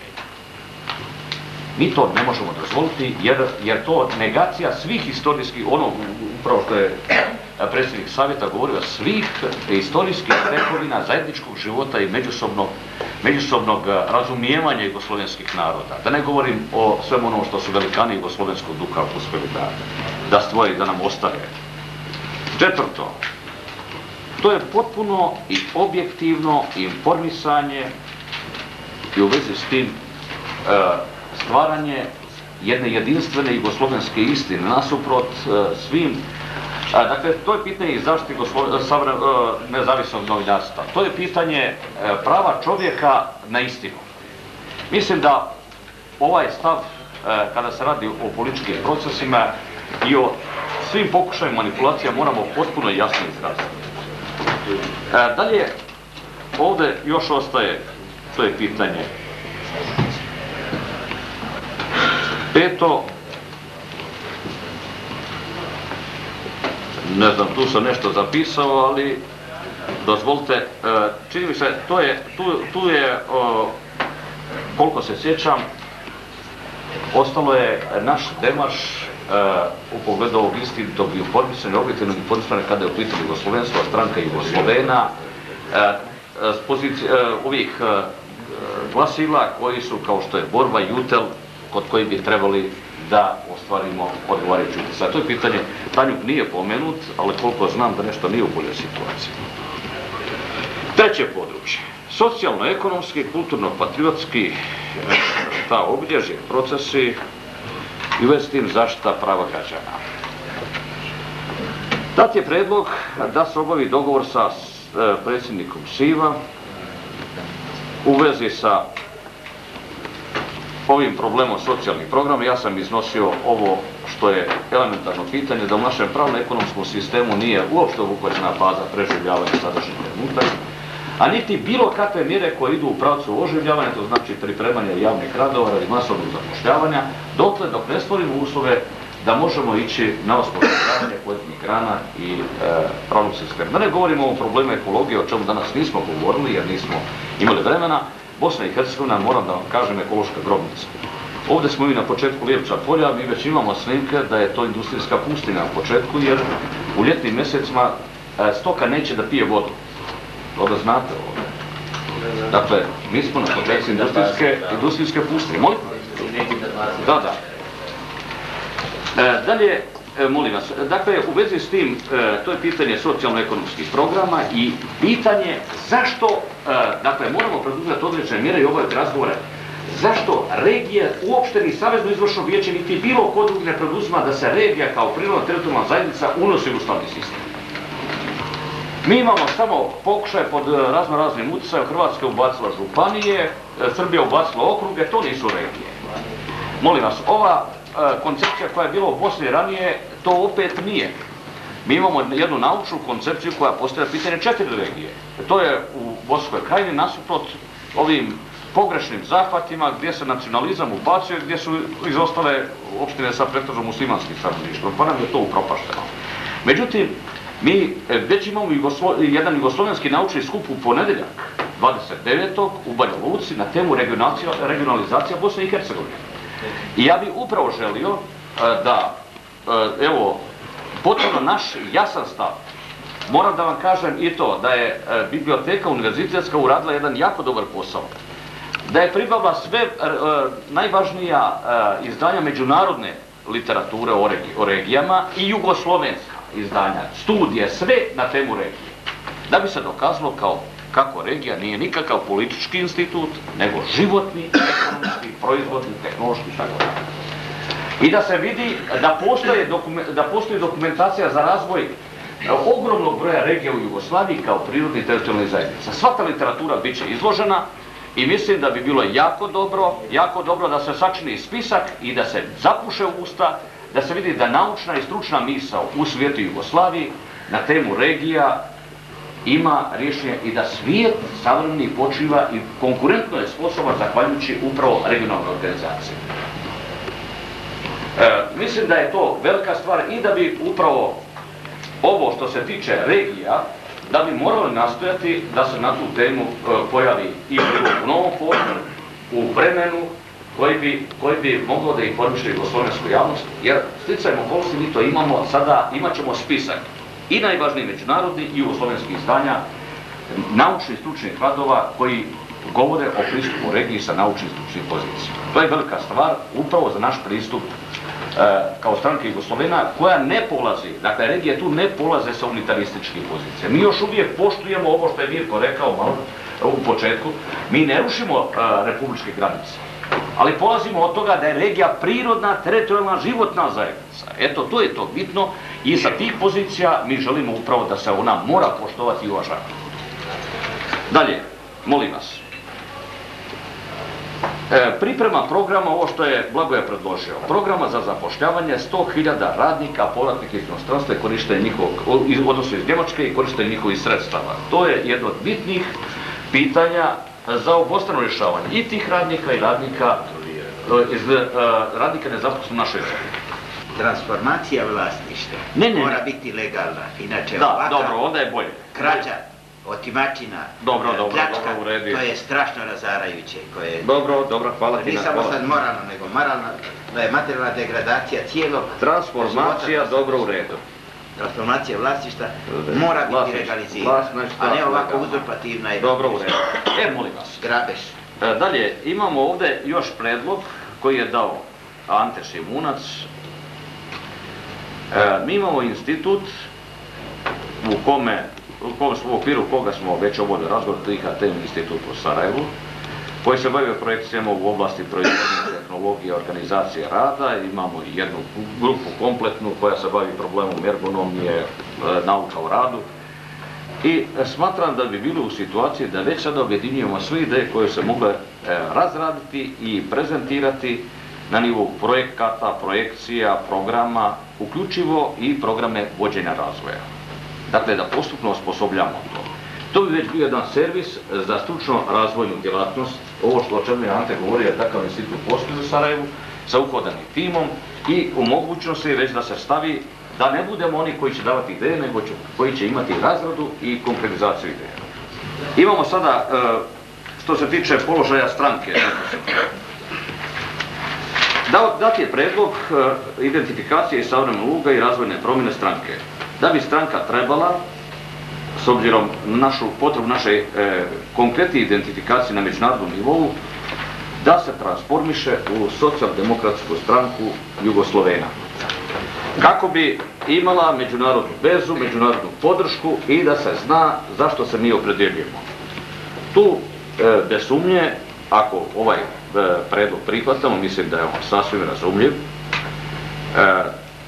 Mi to ne možemo dozvoliti jer je to negacija svih historijskih, ono upravo što je predsjednik savjeta govorio, svih historijskih tekovina zajedničkog života i međusobnog, međusobnog razumijevanja jugoslovenskih naroda. Da ne govorim o svemu ono što su velikani jugoslovenskog duha uspjeli da, da stvori, da nam ostave. Četvrto, to je potpuno i objektivno informisanje i u vezi s tim e, stvaranje jedne jedinstvene jugoslovenske istine nasuprot e, svim. A, dakle, to je pitanje i zaštite e, nezavisnog novinarstva. To je pitanje e, prava čovjeka na istinu. Mislim da ovaj stav, e, kada se radi o političkim procesima i o svim pokušajima manipulacija, moramo potpuno jasno izraziti. E, dalje, ovdje još ostaje, to je pitanje peto, ne znam, tu sam nešto zapisao, ali dozvolite, čini mi se, to je, tu, tu je, koliko se sjećam, ostalo je naš demarš u pogledu ovog istinitog i informisanja, objektivnog informisanja kada je u pitanju Jugoslovenstva, stranka Jugoslovena, s pozicije ovih glasila koji su kao što je Borba i Jutel, kod koji bi trebali da ostvarimo odgovarajući utjecaj. To je pitanje, Tanjug nije pomenut, ali koliko znam da nešto nije u boljoj situaciji. Treće područje, socijalno-ekonomski, kulturno-patriotski, ta obilježje, procesi i u vezi s tim zaštita prava građana. Dat je predlog da se obavi dogovor sa predsjednikom SIV-a u vezi sa ovim problemom socijalnih programa. Ja sam iznosio ovo što je elementarno pitanje, da u našem pravno-ekonomskom sistemu nije uopšte obuhvaćena faza preživljavanja sadašnjeg trenutka, a niti bilo kakve mjere koje idu u pravcu oživljavanja, to znači pripremanje javnih radova radi masovnog zapošljavanja, dotle dok ne stvorimo uslove da možemo ići na osposobljavanje pojedinih grana i e, pravnog sistema. Da ne govorimo o ovom problemu ekologije, o čemu danas nismo govorili jer nismo imali vremena. Bosna i Hercegovina, moram da vam kažem, ekološka grobnica. Ovdje smo mi na početku Lijepča polja, mi već imamo snimke da je to industrijska pustinja na početku, jer u ljetnim mjesecima e, stoka neće da pije vodu. To da znate ovdje. Dakle, mi smo na početku industrijske, industrijske pustinje. Molim? Da, da. E, dalje, e, molim vas, dakle, u vezi s tim, e, to je pitanje socijalno-ekonomskih programa i pitanje zašto, e, dakle, moramo preduzeti određene mjere i obaviti razgovore, zašto regije, uopšte ni Savezno izvršno vijeće, niti bilo ko drugi ne preduzima da se regija kao prirodna teritorijalna zajednica unosi u ustavni sistem. Mi imamo samo pokušaj pod razno raznim utjecajem, Hrvatska ubacila županije, Srbija ubacila okruge, to nisu regije. Molim vas, ova koncepcija koja je bila u Bosni ranije, to opet nije. Mi imamo jednu naučnu koncepciju koja postavlja pitanje četiri regije. To je u Bosanskoj krajini nasuprot ovim pogrešnim zahvatima gdje se nacionalizam ubacuje, gdje su izostale opštine sa pretežno muslimanskim stanovništvom, pa nam je to upropašteno. Međutim, mi već imamo Jugoslo, jedan jugoslovenski naučni skup u ponedeljak, dvadeset devetog u Banja Luci na temu regionalizacija Bosne i Hercegovine. I ja bih upravo želio da, evo, potpuno naš jasan stav. Moram da vam kažem i to da je biblioteka univerzitetska uradila jedan jako dobar posao. Da je pribavila sve najvažnija izdanja međunarodne literature o regijama i jugoslovenska izdanja, studije, sve na temu regije. Da bi se dokazalo kao kako regija nije nikakav politički institut, nego životni, ekonomski, proizvodni, tehnološki i tako dalje. I da se vidi da postoji, da postoji dokumentacija za razvoj ogromnog broja regija u Jugoslaviji kao prirodni teritorijalni zajednica. Sva ta literatura bit će izložena i mislim da bi bilo jako dobro, jako dobro da se sačini spisak i da se zapuše usta, da se vidi da naučna i stručna misao u svijetu Jugoslaviji na temu regija ima rješenje i da svijet savremeni počiva i konkurentno je sposoban zahvaljujući upravo regionalnoj organizaciji. E, mislim da je to velika stvar i da bi upravo ovo što se tiče regija, da bi morali nastojati da se na tu temu e, pojavi i u novom formu, u vremenu koji bi, koji bi moglo da informiše jugoslovensku javnost, jer sticajem okolnosti mi to imamo, sada imat ćemo spisak i najvažniji međunarodni i jugoslovenskih izdanja, naučnih stručnih radova koji govore o pristupu regiji sa naučnih stručnih pozicija. To je velika stvar upravo za naš pristup e, kao stranke Jugoslovena koja ne polazi, dakle regije tu ne polaze sa unitarističkih pozicija. Mi još uvijek poštujemo ovo što je Mirko rekao malo u početku, mi ne rušimo e, republičke granice, ali polazimo od toga da je regija prirodna, teritorijalna, životna zajednica. Eto, to je to bitno i sa tih pozicija mi želimo upravo da se ona mora poštovati i uvažavati. Dalje, molim vas. E, priprema programa, ovo što je Blagoje predložio, programa za zapošljavanje sto hiljada radnika, povratnika iz inostranstva i korištenje njihovog, odnosno iz Njemačke i korištenje njihovih sredstava. To je jedno od bitnih pitanja za obostrano rješavanje i tih radnika i radnika, iz, radnika nezaposlenih u našoj zemlji. transformacija vlasništva Ne, ne, ne. mora biti legalna, inače Da, ovakav dobro, onda je bolje. krađa, otimačina, Dobro, dobro, pljačka, dobro, u redu je. to je strašno razarajuće. Koje... Dobro, dobro, hvala ti Nije na samo hvala. sad moralno, nego moralna, da je materijalna degradacija cijelog Transformacija, života. dobro, u redu. Transformacija vlasništva mora biti Vlasništva, legalizirana, vlasništva, a ne ovako legalna. uzurpativna i Dobro, u redu. E, molim vas. grabež. E, Dalje, imamo ovdje još predlog koji je dao Ante Šimunac. E, mi imamo institut u kome, u, kom, u okviru koga smo već obavili razgovor, I H T institut u Sarajevu, koji se bavio projekcijama u oblasti proizvodnje tehnologije, organizacije rada. Imamo i jednu grupu kompletnu koja se bavi problemom ergonomije, e, nauka o radu. I smatram da bi bili u situaciji da već sada objedinjujemo sve ideje koje se mogle e, razraditi i prezentirati na nivou projekata, projekcija, programa, uključivo i programe vođenja razvoja. Dakle, da postupno osposobljamo to. To bi već bio jedan servis za stručno razvojnu djelatnost. Ovo što o čemu je Ante govorio, je takav institut postoji u Sarajevu sa uhodanim timom i u mogućnosti je već da se stavi da ne budemo oni koji će davati ideje, nego će, koji će imati razradu i konkretizaciju ideja. Imamo sada, što se tiče položaja stranke, dat je predlog identifikacije i savremenog uloga i razvojne promjene stranke. Da bi stranka trebala, s obzirom na našu potrebu naše e, konkretne identifikacije na međunarodnom nivou, da se transformiše u socijaldemokratsku stranku Jugoslovena. Kako bi imala međunarodnu vezu, međunarodnu podršku i da se zna zašto se mi opredjeljujemo. Tu, e, bez sumnje, ako ovaj e, predlog prihvatamo, mislim da je on sasvim razumljiv, e,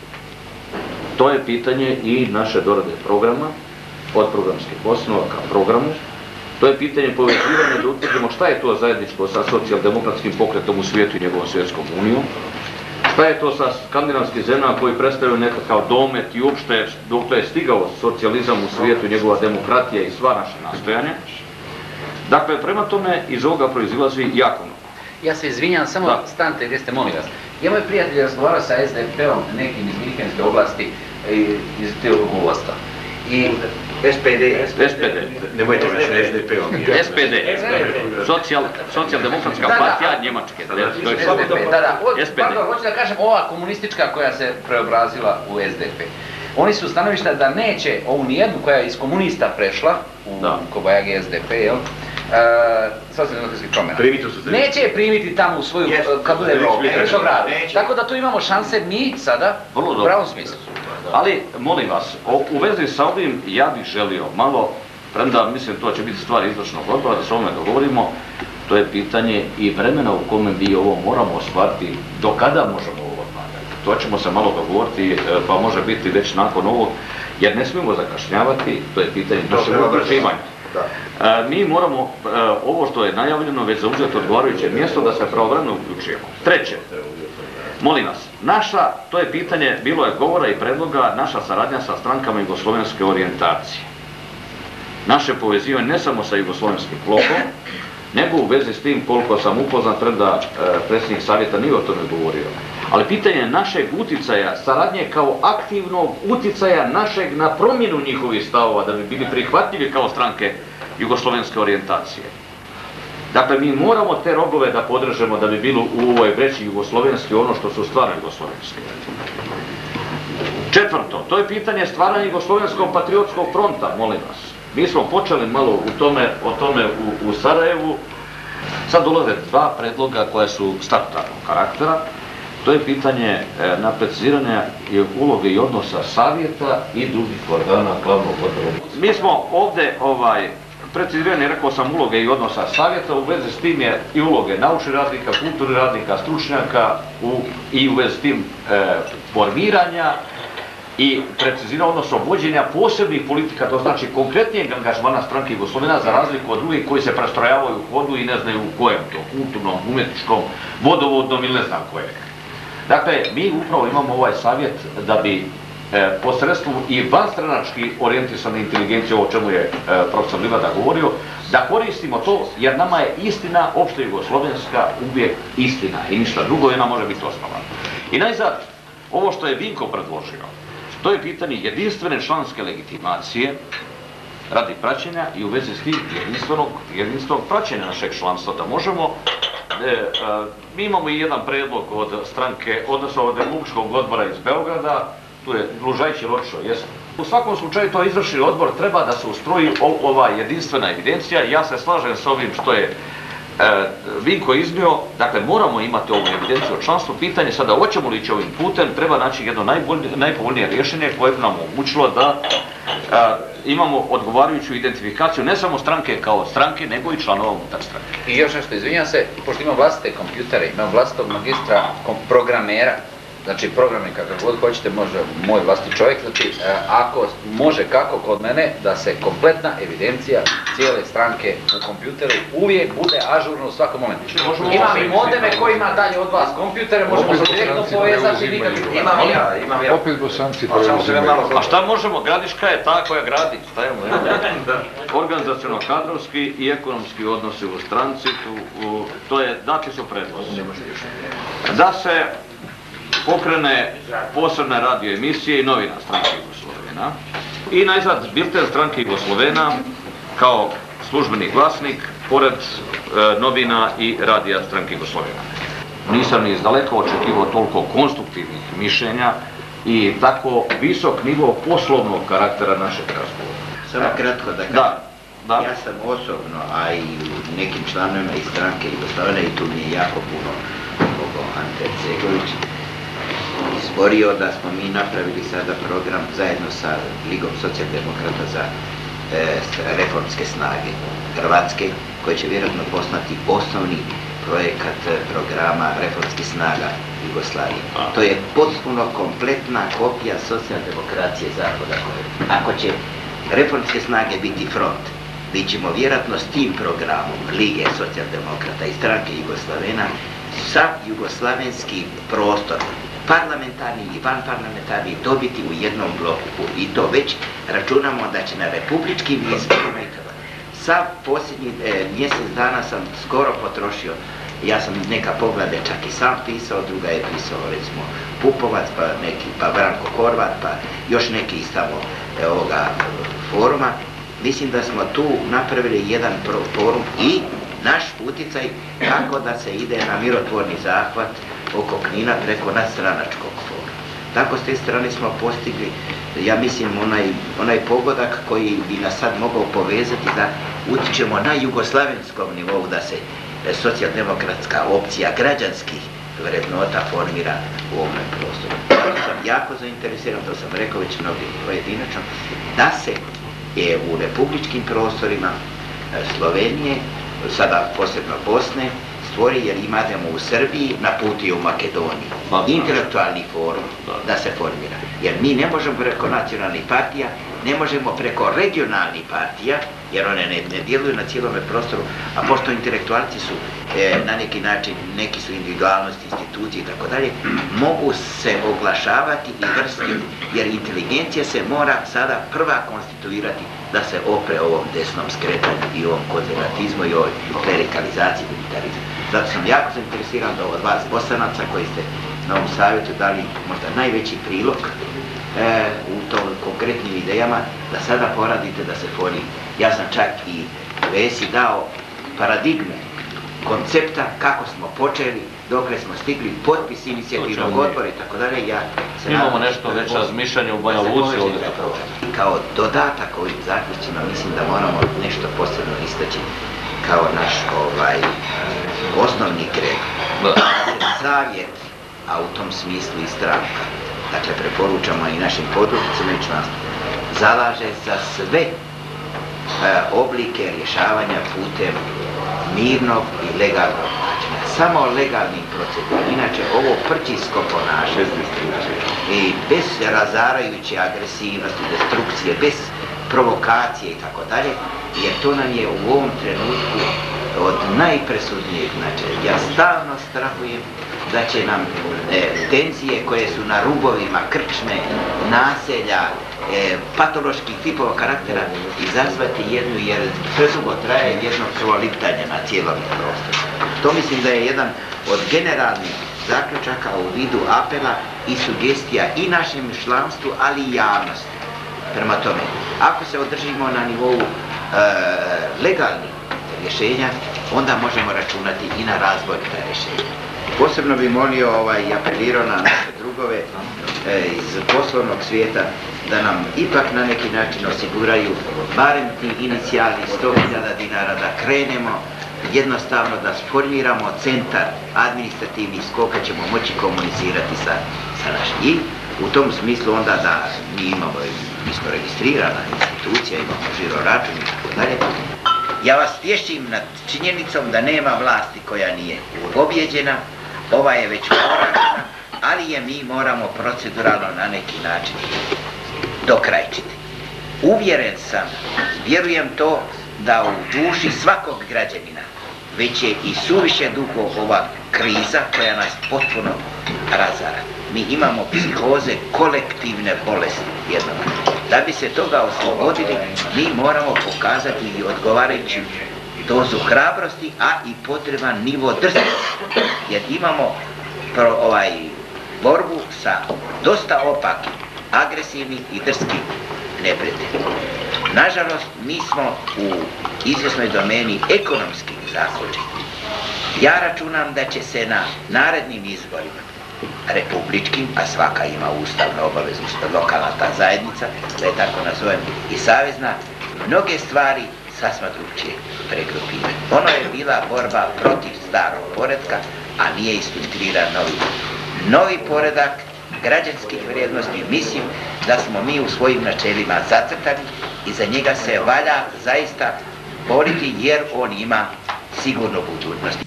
to je pitanje i naše dorade programa, od programskih osnova ka programu. To je pitanje povezivanja da utvrdimo šta je to zajedničko sa socijaldemokratskim pokretom u svijetu i njegovom svjetskom unijom. Šta je to sa skandinavskim zemljama koji predstavljaju nekakav domet i uopšte dokle je stigao socijalizam u svijetu i njegova demokratija i sva naša nastojanja. Dakle, prema tome iz ovoga proizilazi jako mnogo. Ja se izvinjam, samo da. Stanite gdje ste, molim vas. Ja moj prijatelj razgovarao sa S D P-om nekim iz Minhenske oblasti, iz tijelo vlasta. I S P D. S P D. Nemojte me sa S D P-om. S P D. Socijaldemokratska partija Njemačke. S D P, da, da. Pardon, hoću da kažem, ova komunistička koja se preobrazila u S D P. Oni su stanovišta da neće ovu nijednu koja je iz komunista prešla u Kobajagi S D P, jel? Socijaldemokratskih promjena. Neće je primiti tamo u svoju, kad bude Evropu. Tako da tu imamo šanse mi sada, u pravom smislu. Ali, molim vas, u vezi sa ovim ja bih želio malo, premda mislim to će biti stvar izvršnog odbora, da se ovome dogovorimo, to je pitanje i vremena u kome mi ovo moramo ostvariti, do kada možemo ovo odlagati. To ćemo se malo dogovoriti, pa može biti već nakon ovog, jer ne smijemo zakašnjavati, to je pitanje našeg uključivanja. Mi moramo, ovo što je najavljeno, već zauzeti odgovarajuće mjesto da se pravovremeno uključujemo. Treće, molim vas, naša, to je pitanje, bilo je govora i predloga, naša saradnja sa strankama jugoslovenske orijentacije. Naše povezivanje ne samo sa jugoslovenskim blokom, nego u vezi s tim koliko sam upoznat, premda predsjednik savjeta nije o tome govorio. Ali pitanje našeg uticaja, saradnje kao aktivnog uticaja našeg na promjenu njihovih stavova, da bi bili prihvatljivi kao stranke jugoslovenske orijentacije. Dakle, mi moramo te rogove da podržemo da bi bilo u ovoj vreći jugoslovenski ono što su stvarno jugoslovenski. Četvrto, to je pitanje stvaranja jugoslovenskog patriotskog fronta, molim vas. Mi smo počeli malo u tome, o tome u, u Sarajevu. Sad dolaze dva predloga koja su statutarnog karaktera. To je pitanje e, na preciziranje uloge i odnosa savjeta i drugih organa glavnog odbora. Mi smo ovdje ovaj, precizirani, rekao sam, uloge i odnosa savjeta, u vezi s tim je i uloge naučnih radnika, kulturnih radnika, stručnjaka u, i u vezi s tim e, formiranja i preciziranja, odnosno vođenja posebnih politika, to znači konkretnijeg angažmana stranke Jugoslovena za razliku od drugih koji se prestrojavaju u hodu i ne znaju u kojem to, kulturnom, umjetničkom, vodovodnom ili ne znam kojeg. Dakle, mi upravo imamo ovaj savjet da bi e, posredstvom i vanstranački orijentisane inteligencije, o čemu je e, profesor Livada govorio, da koristimo to jer nama je istina, opšte jugoslovenska, uvijek istina i ništa drugo, ona može biti osnovana. I najzad, Ovo što je Vinko predložio, to je pitanje jedinstvene članske legitimacije radi praćenja i u vezi s tim jedinstvenog, jedinstvenog praćenja našeg članstva, da možemo, e, e, mi imamo i jedan predlog od stranke, odnosno od Republičkog odbora iz Beograda, tu je Lužajć i Ročo, jesu. U svakom slučaju to izvršni odbor treba da se ustroji ova jedinstvena evidencija. Ja se slažem s ovim što je e, Vinko iznio, dakle moramo imati ovu evidenciju o članstvu. Pitanje sada hoćemo li ići ovim putem, treba naći jedno najpovoljnije rješenje koje bi nam omogućilo da e, imamo odgovarajuću identifikaciju ne samo stranke kao stranke, nego i članova unutar stranke. I još nešto, izvinjam se, pošto imam vlastite kompjutere, imam vlastitog magistra programera, znači programi kakav god hoćete, može moj vlastiti čovjek, znači ako može kako kod mene da se kompletna evidencija cijele stranke u kompjuteru uvijek bude ažurno u svakom momentu. Imam i modeme koji ima dalje od vas kompjutere, možemo se direktno povezati, nikakvih imam i ja, imam ja. Opet Bosanci preuzimaju. A šta možemo, Gradiška je ta koja gradi, šta je organizaciono-kadrovski i ekonomski odnosi u stranci, to je, dati su predlozi. Da se pokrene posebne radio emisije i novina stranke Jugoslovena i najzad bilten stranke Jugoslovena kao službeni glasnik pored e, novina i radija stranke Jugoslovena. Nisam ni izdaleka očekivao toliko konstruktivnih mišljenja i tako visok nivo poslovnog karaktera našeg razgovora. Samo kratko da kažem. Da, da. Ja sam osobno, a i u nekim članovima iz stranke Jugoslovena, i tu mi je jako puno Ante Cegović, izborio da smo mi napravili sada program zajedno sa Ligom socijaldemokrata za e, reformske snage Hrvatske, koji će vjerojatno postati osnovni projekat programa reformskih snaga Jugoslavije. To je potpuno kompletna kopija socijaldemokracije Zahoda. Ako će reformske snage biti front, mi ćemo vjerojatno s tim programom Lige socijaldemokrata i stranke Jugoslavena sa jugoslavenski prostor, parlamentarni i vanparlamentarni, dobiti u jednom bloku. I to već računamo da će na republičkim izborima, sa posljednjih e, mjesec dana sam skoro potrošio, ja sam neka poglede čak i sam pisao, druga je pisao recimo Pupovac, pa neki, pa Branko Horvat, pa još neki iz tamo e, ovoga foruma. Mislim da smo tu napravili jedan forum i naš uticaj kako da se ide na mirotvorni zahvat oko Knina preko nadstranačkog foruma. Tako s te strane smo postigli, ja mislim, onaj, onaj pogodak koji bi nas sad mogao povezati da utičemo na jugoslavenskom nivou da se socijaldemokratska opcija građanskih vrednota formira u ovom prostoru. Zato sam jako zainteresiran, to sam rekao već mnogi pojedinačno, da se je u republičkim prostorima Slovenije, sada posebno Bosne, stvori, jer imamo u Srbiji, na puti u Makedoniji, intelektualni forum da se formira. Jer mi ne možemo preko nacionalnih partija, ne možemo preko regionalnih partija, jer one ne, ne djeluju na cijelome prostoru, a pošto intelektualci su e, na neki način, neki su individualnosti, institucije i tako dalje, mogu se oglašavati i vrsti, jer inteligencija se mora sada prva konstituirati da se opre ovom desnom skretanju i ovom konzervatizmu i ovoj klerikalizaciji i militarizmu. Zato sam jako zainteresiran da od vas Bosanaca koji ste na ovom savjetu dali možda najveći prilog e, u tom konkretnim idejama, da sada poradite da se fori. Ja sam čak i Vesi dao paradigme, koncepta kako smo počeli, dokle smo stigli, potpis inicijativnog odbora i tako dalje. Ja se imamo nešto već razmišljanje u Banja Luci ovdje tako. Kao dodatak ovim zaključcima mislim da moramo nešto posebno istaći kao naš ovaj osnovni greh. Savjet, a u tom smislu i stranka, dakle preporučamo i našim podružnicima i članstvu, zalaže za sve e, oblike rješavanja putem mirnog i legalnog načina. Samo legalnim procedurom. Inače, ovo prćijsko ponašanje i bez razarajuće agresivnosti, destrukcije, bez provokacije i tako dalje, jer to nam je u ovom trenutku od najpresudnijeg značaja. Ja stalno strahujem da će nam e, tenzije koje su na rubovima krčme, naselja, e, patoloških tipova karaktera izazvati jednu, jer predugo traje jedno krvoliptanje na cijelom prostoru. To mislim da je jedan od generalnih zaključaka u vidu apela i sugestija i našem članstvu, ali i javnosti. Prema tome, ako se održimo na nivou e, legalnih rješenja, onda možemo računati i na razvojna rješenja. Posebno bi molio ovaj, i apelirao na naše drugove e, iz poslovnog svijeta da nam ipak na neki način osiguraju barem ti inicijali sto hiljada dinara da krenemo jednostavno da sformiramo centar administrativni s koga ćemo moći komunicirati sa, sa našim. I u tom smislu onda da mi imamo, mi smo registrirana institucija, imamo žiro račun i tako dalje. Ja vas tješim nad činjenicom da nema vlasti koja nije pobjeđena, ova je već poražena, ali je mi moramo proceduralno na neki način dokrajčiti. Uvjeren sam, vjerujem to, da u duši svakog građanina već je i suviše dugo ova kriza koja nas potpuno razara. Mi imamo psihoze kolektivne bolesti jednog. Da bi se toga oslobodili, mi moramo pokazati i odgovarajuću dozu hrabrosti, a i potreban nivo drskosti. Jer imamo pro, ovaj, borbu sa dosta opakim, agresivnim i drskim neprijateljima. Nažalost, mi smo u izvjesnoj domeni ekonomskih zakočenja. Ja računam da će se na narednim izborima, republičkim, a svaka ima ustavnu obavezu, lokalna ta zajednica, da je tako nazovem, i savezna, mnoge stvari sasma drugčije pregrupiraju. Ono je bila borba protiv starog poretka, a nije isfiltriran novi. Novi poredak građanskih vrijednosti, mislim da smo mi u svojim načelima zacrtani i za njega se valja zaista boriti jer on ima sigurnu budućnost.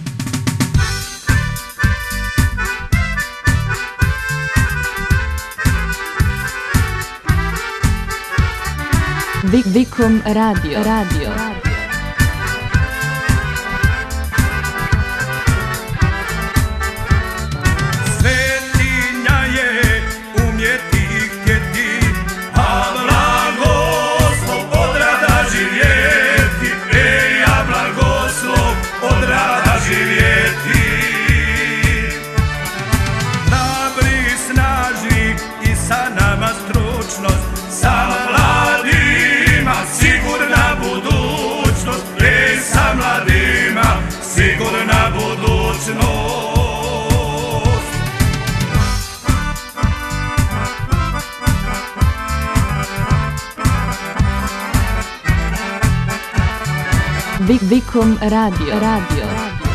Vikom radio, radio. Svetinja je umjeti i htjeti, a blagoslov od rada živjeti. Ej, a blagoslov od rada živjeti. Hrabri, snažni i sa nama stručnost, sa mladima sigurna budućnost. Ej, sa mladima sigurna budućnost. Vikom radio, radio.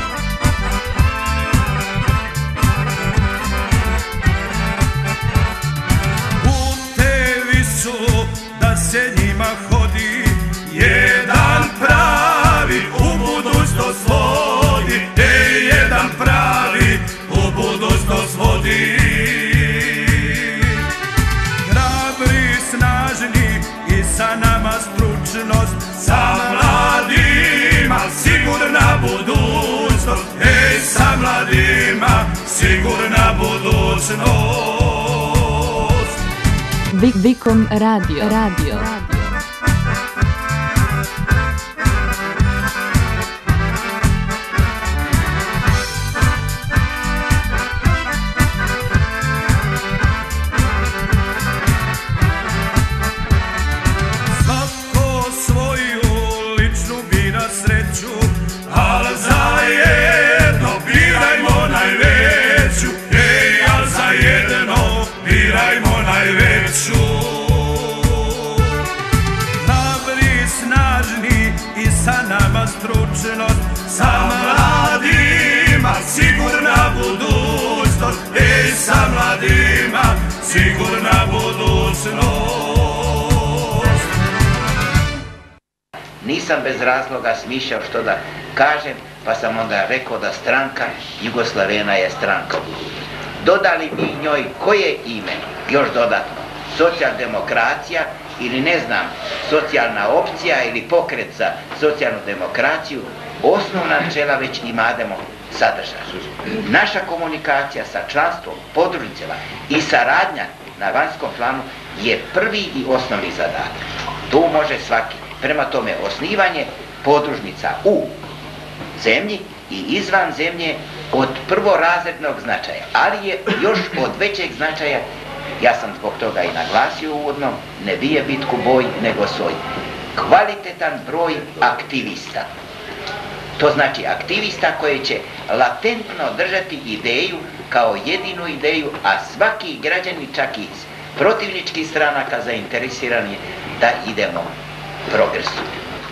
Putevi su da se njima hodi, jedan pravi u budućnost vodi. Ej, jedan pravi u budućnost vodi. Hrabri, snažni i sa nama stručnost, sa mladima sigurna budućnost. Ej, sa mladima sigurna budućnost. Vikom radio, radio. Svako svoju ličnu bira sreću, al zajedno birajmo najveću. Ej, al zajedno birajmo najveću. Hrabri, snažni i sa nama stručnost, sa mladima sigurna budućnost. Ej, sa mladima sigurna budućnost. Nisam bez razloga smišljao što da kažem, pa sam onda rekao da stranka Jugoslavena je stranka budućnosti. Dodali mi njoj koje ime, još dodatno, socijaldemokracija ili ne znam, socijalna opcija ili pokret za socijalnu demokraciju, osnovna načela već imademo sadržaj. Naša komunikacija sa članstvom, podružnicama i saradnja na vanjskom planu je prvi i osnovni zadatak. To može svaki. Prema tome, osnivanje podružnica u zemlji i izvan zemlje od prvorazrednog značaja, ali je još od većeg značaja, ja sam zbog toga i naglasio uvodno, ne bije bitku boj, nego svoj kvalitetan broj aktivista. To znači aktivista koji će latentno držati ideju kao jedinu ideju, a svaki građanin, čak i iz protivničkih stranaka, zainteresiran je da idemo progresu.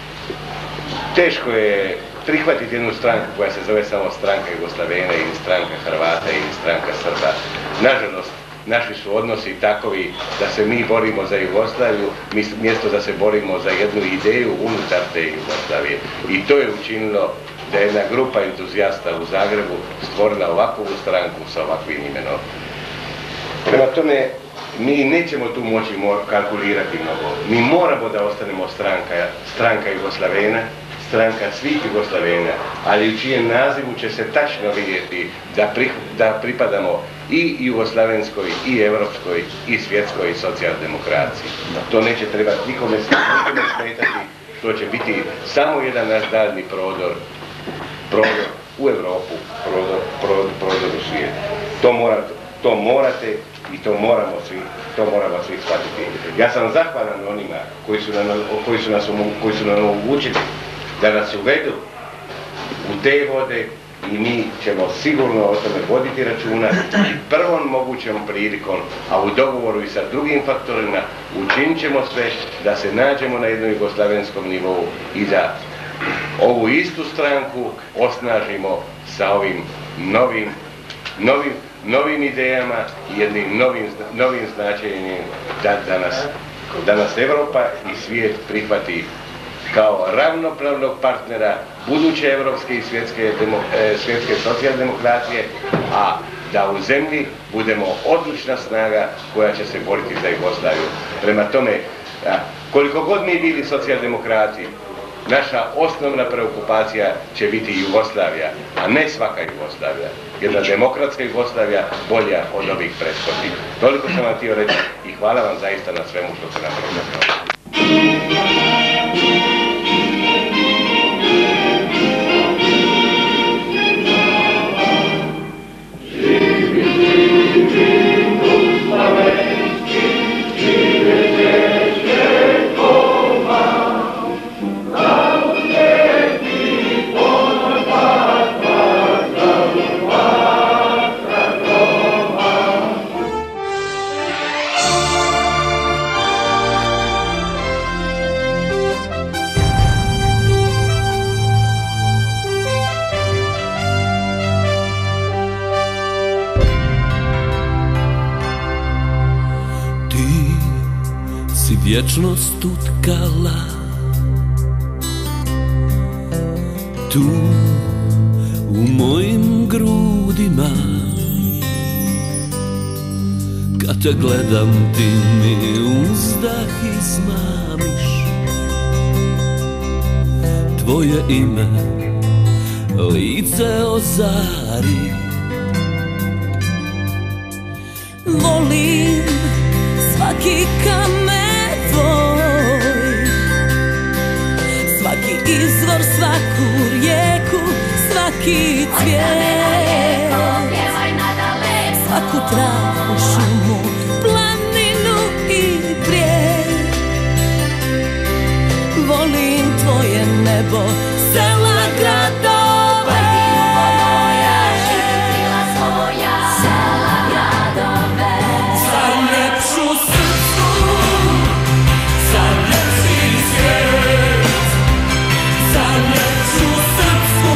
Teško je prihvatiti jednu stranku koja se zove samo stranka Jugoslavena ili stranka Hrvata ili stranka Srba. Nažalost, naši su odnosi takovi da se mi borimo za Jugoslaviju, mjesto da se borimo za jednu ideju unutar te Jugoslavije. I to je učinilo da je jedna grupa entuzijasta u Zagrebu stvorila ovakvu stranku sa ovakvim imenom. Prema tome, mi nećemo tu moći kalkulirati mnogo. Mi moramo da ostanemo stranka, stranka Jugoslavena, stranka svih Jugoslavena, ali u čijem nazivu će se tačno vidjeti da, pri, da pripadamo i jugoslavenskoj, i evropskoj, i svjetskoj socijaldemokraciji. To neće trebati nikome, nikome smetati, to će biti samo jedan naš daljni prodor, prodor u Europu, prodor, prodor, prodor u svijet. To morate, to morate i to moramo svi, to moramo svi shvatiti. Ja sam zahvalan onima koji su, na, koji su nas koji su nam omogućili da nas uvedu u te vode i mi ćemo sigurno o tome voditi računa i prvom mogućom prilikom, a u dogovoru i sa drugim faktorima, učinit ćemo sve da se nađemo na jednom jugoslavenskom nivou i da ovu istu stranku osnažimo sa ovim novim, novim, novim idejama i jednim novim, novim značenjem da, da, nas, da nas Evropa i svijet prihvati kao ravnopravnog partnera buduće evropske i svjetske, demo, e, svjetske socijaldemokracije, a da u zemlji budemo odlučna snaga koja će se boriti za Jugoslaviju. Prema tome, a, koliko god mi bili socijaldemokrati, naša osnovna preokupacija će biti Jugoslavija, a ne svaka Jugoslavija. Jedna demokratska Jugoslavija bolja od ovih prethodnih. Toliko sam vam htio reći i hvala vam zaista na svemu što ste napravili. Vječnost utkala tu u mojim grudima. Kad te gledam ti mi uzdah izmamiš. Tvoje ime lice ozari. Volim svaki kamen tvoj, svaki izvor, svaku rijeku, svaki cvijet, svaku travu, šumu, planinu i brijeg. Volim tvoje nebo, sela, gradove, živjela svoja, sela, gradove, za ljepšu srpsku, za ljepši svijet, za ljepšu srpsku,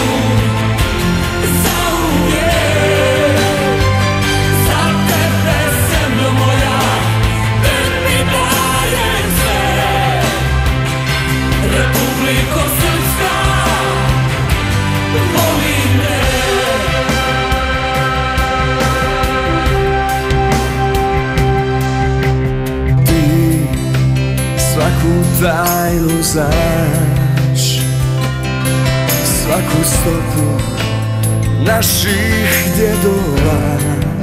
za uvijek, za tebe zemljo moja, tebi dajem sve, Republiko Srpska, volim te. Ti svaku tajnu znaš, svaku stopu naših djedova.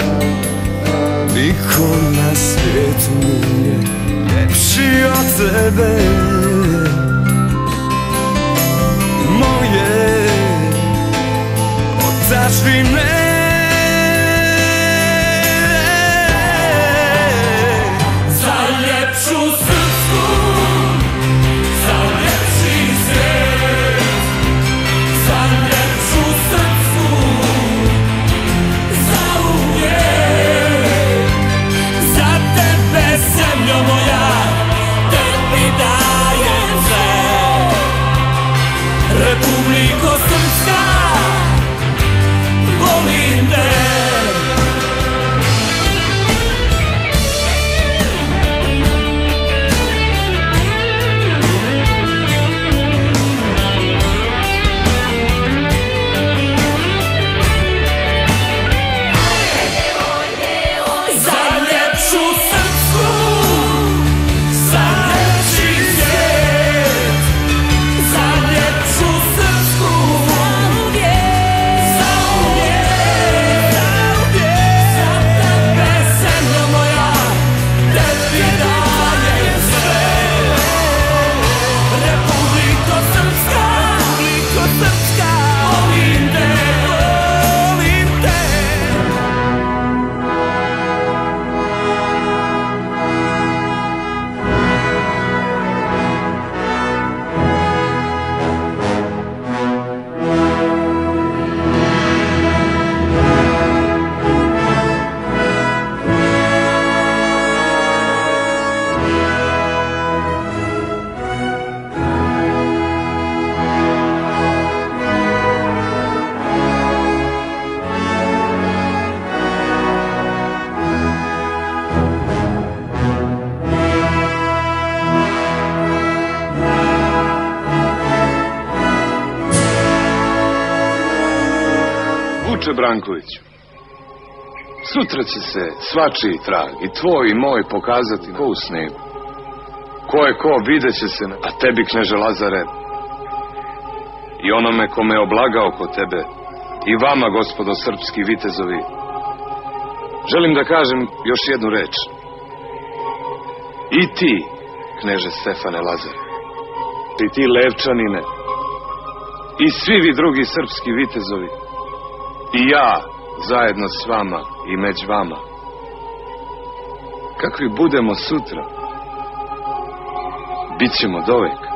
Niko na svijetu nije ljepši od tebe. Moje otac kaži me za ljepšu srpsku, za ljepši svijet, za ljepšu srpsku, za uvijek, za tebe zemljo moja, tebi dajem sve. Republiko Srpska, volim te. Za ljepšu Srpsku, za ljepši svijet, za ljepšu Srpsku, za uvijek, za uvijek, za tebe zemljo moja, tebi dajem sve. Republiko Srpska, Republiko Srpska, volim te, volim te. Vuče Brankoviću, sutra će se svačiji trag, i tvoj i moj, pokazati ko u snegu. Ko je ko, vidjet će se, a tebi, kneže Lazare, i onome ko me oblagao kod tebe, i vama, gospodo srpski vitezovi, želim da kažem još jednu reč. I ti, kneže Stefane Lazare, i ti Levčanine, i svi vi drugi srpski vitezovi, i ja, zajedno s vama i među vama. Kakvi budemo sutra, bit ćemo dovek.